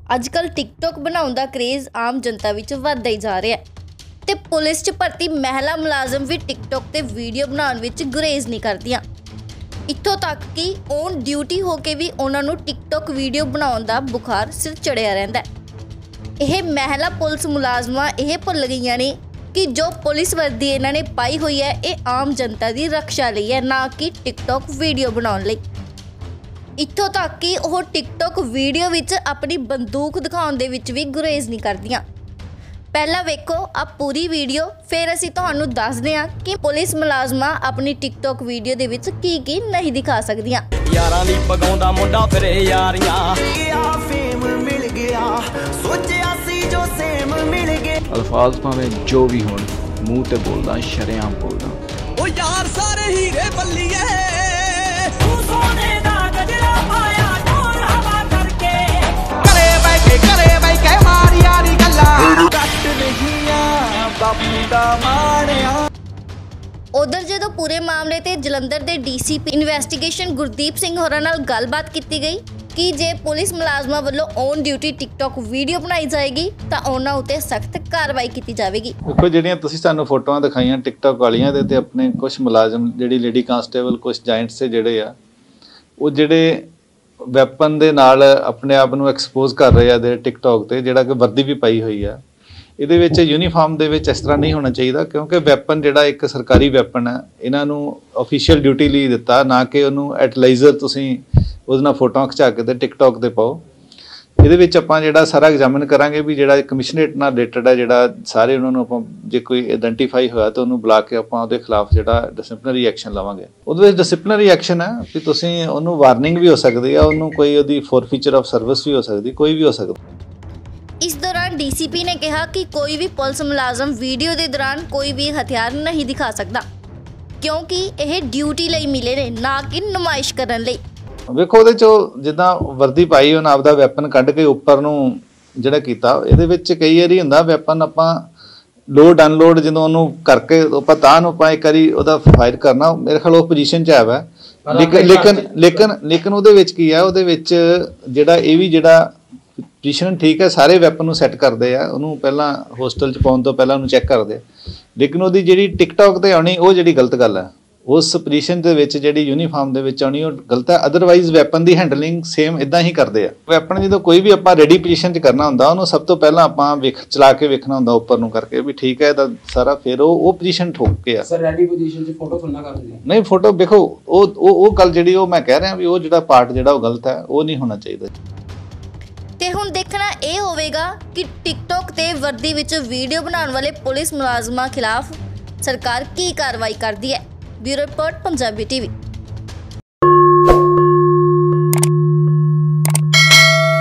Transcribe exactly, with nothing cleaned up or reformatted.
अजकल टिकटॉक बनाउण दा क्रेज़ आम जनता विच वधदा ही जा रहा है ते पुलिस च भर्ती महिला मुलाजम भी टिकटॉक ते वीडियो बनाउण विच गुरेज नहीं करदियां। इत्थों तक कि ऑन ड्यूटी होके भी उन्हां नूं टिकटॉक वीडियो बनाउण दा बुखार सिर चढ़िया रहिंदा है। यह महिला पुलिस मुलाजमां यह भुल गईयां ने कि जो पुलिस वर्दी इन्हां ने पाई हुई है यह आम जनता की रक्षा लई है, ना कि टिकटॉक वीडियो बनाउण लई। इत्थों तक कि वह टिकटॉक वीडियो विच अपनी बंदूक दिखाउण दे विच भी गुरेज नहीं करदियां। पहला वेखो आप पूरी वीडियो, फिर असीं तुहानूं दसदे हां कि पुलिस मुलाजमां अपनी टिकटॉक वीडियो दे विच की की नहीं दिखा सकदियां। यारां दी पगाउंदा मुंडा फिरे यारियां गया फेम मिल गया सोचिया सी जो सेम मिल गए। अल्फाज भावें जो भी होण मूंह ते बोलदा शरेआम बोलदा ओ यार सारे हीरे बल्लिए उधर जो पूरे मामले ते जलंधर के D C P investigation Gurdeep Singh होरां नाल गलबात की गई कि जे पुलिस मुलाजमां वल्लों ऑन ड्यूटी टिकटॉक वीडियो बनाई जाएगी तो उन्हां उत्ते सख्त कार्रवाई की जाएगी। देखो जिहड़ियां तुसीं सानूं फोटोआं दिखाईयां टिकटॉक वालियां दे ते अपने कुछ मुलाजम जिहड़ी लेडी कांस्टेबल कुछ जाइंट्स से जिहड़े आ वो जिहड़े वैपन दे नाल अपने आप नूं एक्सपोज कर रहे आ दे टिकटॉक ते जिहड़ा कि वर्दी भी पाई हुई आ। ਇਹਦੇ ਵਿੱਚ यूनीफॉर्म ਦੇ ਵਿੱਚ ਇਸ ਤਰ੍ਹਾਂ नहीं होना चाहिए क्योंकि वैपन ਜਿਹੜਾ ਇੱਕ ਸਰਕਾਰੀ ਵੈਪਨ ਹੈ ਇਹਨਾਂ ਨੂੰ ऑफिशियल ड्यूटी ਲਈ ਦਿੱਤਾ ਨਾ ਕਿ ਉਹਨੂੰ ਐਟਲਾਈਜ਼ਰ ਤੁਸੀਂ ਉਹਦੇ ਨਾਲ ਫੋਟੋਆਂ ਖਿਚਾ ਕੇ ਤੇ ਟਿਕਟੌਕ ਤੇ ਪਾਓ। ਇਹਦੇ ਵਿੱਚ ਆਪਾਂ ਜਿਹੜਾ ਸਾਰਾ ਐਗਜ਼ਾਮਿਨ ਕਰਾਂਗੇ ਵੀ ਜਿਹੜਾ ਕਮਿਸ਼ਨਰੇਟ ਨਾਲ ਰਿਲੇਟਡ ਹੈ ਜਿਹੜਾ ਸਾਰੇ ਉਹਨਾਂ ਨੂੰ ਆਪਾਂ ਜੇ ਕੋਈ ਆਇਡੈਂਟੀਫਾਈ ਹੋਇਆ ਤਾਂ ਉਹਨੂੰ ਬੁਲਾ ਕੇ ਆਪਾਂ ਉਹਦੇ ਖਿਲਾਫ ਜਿਹੜਾ ਡਿਸਪਲਿਨਰੀ ਐਕਸ਼ਨ ਲਵਾਂਗੇ। ਉਹਦੇ ਵਿੱਚ ਡਿਸਪਲਿਨਰੀ ਐਕਸ਼ਨ ਹੈ ਕਿ ਤੁਸੀਂ ਉਹਨੂੰ ਵਾਰਨਿੰਗ ਵੀ ਹੋ ਸਕਦੀ ਹੈ, ਉਹਨੂੰ ਕੋਈ ਉਹਦੀ ਫੋਰਫੀਚਰ ਆਫ ਸਰਵਿਸ ਵੀ ਹੋ ਸਕਦੀ, ਕੋਈ ਵੀ ਹੋ ਸਕਦਾ। इस दौरान डी सी पी ने कहा कि कोई भी पुलिस मुलाजम वीडियो के दौरान कोई भी हथियार नहीं दिखा सकता क्योंकि यह ड्यूटी लई मिले ने, ना कि नुमाइश करन लई। ਵੇਖੋ ਉਹਦੇ ਚੋਂ ਜਿੱਦਾਂ ਵਰਦੀ ਪਾਈ ਉਹਨਾਂ ਆਪਦਾ ਵੈਪਨ ਕੱਢ ਕੇ ਉੱਪਰ ਨੂੰ ਜਿਹੜਾ ਕੀਤਾ ਇਹਦੇ ਵਿੱਚ ਕਈ ਵਾਰੀ ਹੁੰਦਾ ਵੈਪਨ ਆਪਾਂ ਲੋਡ ਅਨਲੋਡ ਜਦੋਂ ਉਹਨੂੰ ਕਰਕੇ ਆਪਾਂ ਤਾਂ ਨੂੰ ਆਪਾਂ ਇੱਕ ਵਾਰੀ ਉਹਦਾ ਫਾਇਰ ਕਰਨਾ ਮੇਰੇ ਖਿਆਲ ਉਹ ਪੋਜੀਸ਼ਨ 'ਚ ਆਇਆ ਲੇਕਿਨ ਲੇਕਿਨ ਲੇਕਿਨ ਲੇਕਿਨ ਉਹਦੇ ਵਿੱਚ ਕੀ ਆ ਉਹਦੇ ਵਿੱਚ ਜਿਹੜਾ ਇਹ ਵੀ ਜਿਹੜਾ पोजीशन ठीक है सारे वैपन सैट करते हैं उन्होंने पहला होस्टल च पाने तो पहला उन्होंने चैक करते लेकिन वो जी टिकटॉक से आनी वो जी गलत गल है उस पोजीशन के जी यूनीफॉर्म के आनी वो गलत है। अदरवाइज वैपन की हैंडलिंग सेम इदा ही करते हैं। वैपन जो कोई भी आप रेडी पोजीशन च करना होंगे उन्होंने सब तो पहला आप वेख चला के वेखना होंगे उपर नूं करके भी ठीक है सारा फिर वो पोजीशन ठोक के नहीं फोटो देखो वो गल जी मैं कह रहा भी वो जो पार्ट जो गलत है वो नहीं होना चाहिए। ते हुण देखना यह होवेगा कि टिकटॉक ते वर्दी विच वीडियो बनाने वाले पुलिस मुलाजमां खिलाफ सरकार की कार्रवाई करती है। Bureau report Punjabi TV.